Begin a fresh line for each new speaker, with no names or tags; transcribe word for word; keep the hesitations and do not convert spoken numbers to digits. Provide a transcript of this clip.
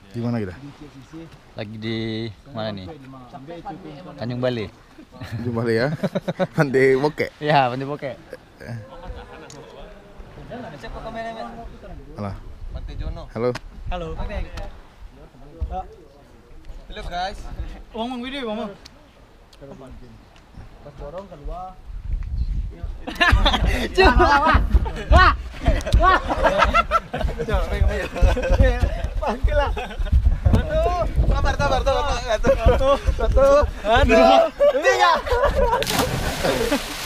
Di mana kita?
Lagi di mana nih? Tanjung Balai.
Tanjung Balai ya. Pantai Bokek.
Ya, Pantai Bokek.
Halo.
Pantai Jono.
Halo.
Halo.
Halo guys.
Ngomong video, ngomong.
Pas dorong keluar.
Wah. Wah. Wah. Panggil lah.
Aduh, sabar, sabar, sabar, satu, satu, satu,
Aduh.
tiga.